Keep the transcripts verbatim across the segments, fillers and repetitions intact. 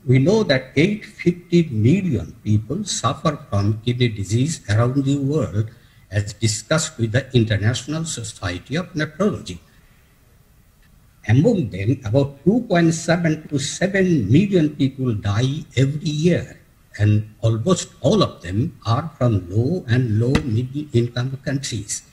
We know that eight hundred fifty million people suffer from kidney disease around the world, as discussed with the International Society of Nephrology. Among them, about two point seven to seven million people die every year, and almost all of them are from low and low middle income countries.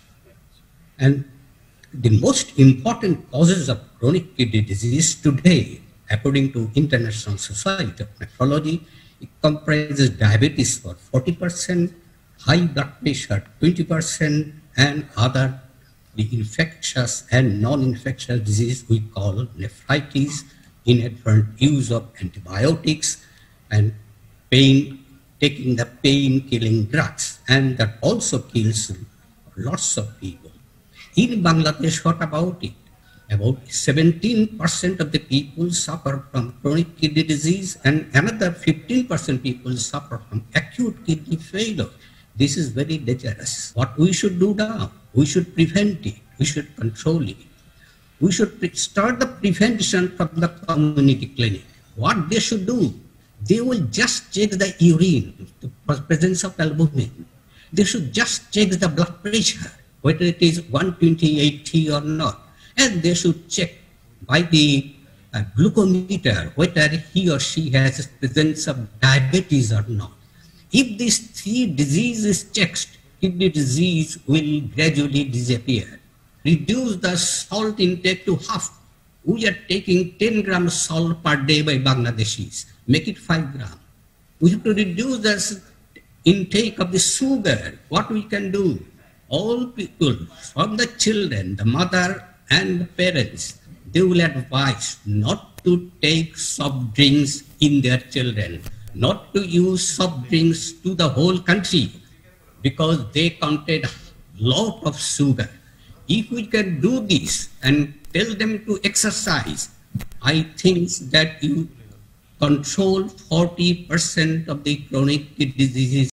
And the most important causes of chronic kidney disease today, according to International Society of Nephrology, it comprises diabetes for forty percent, high blood pressure twenty percent, and other the infectious and non-infectious disease we call nephritis, inadvertent use of antibiotics, and pain, taking the pain-killing drugs, and that also kills lots of people. In Bangladesh, what about it? About seventeen percent of the people suffer from chronic kidney disease, and another fifteen percent people suffer from acute kidney failure. This is very dangerous. What we should do now? We should prevent it. We should control it. We should start the prevention from the community clinic. What they should do? They will just check the urine, the presence of albumin. They should just check the blood pressure, whether it is one twenty eighty or not. And they should check by the uh, glucometer whether he or she has presence of diabetes or not. If these three diseases checked, kidney disease will gradually disappear. Reduce the salt intake to half. We are taking ten grams salt per day by Bangladeshis. Make it five grams. We have to reduce the intake of the sugar. What we can do? All people, from the children, the mother and the parents, they will advise not to take soft drinks in their children, not to use soft drinks to the whole country because they contain a lot of sugar. If we can do this and tell them to exercise, I think that you control forty percent of the chronic kidney disease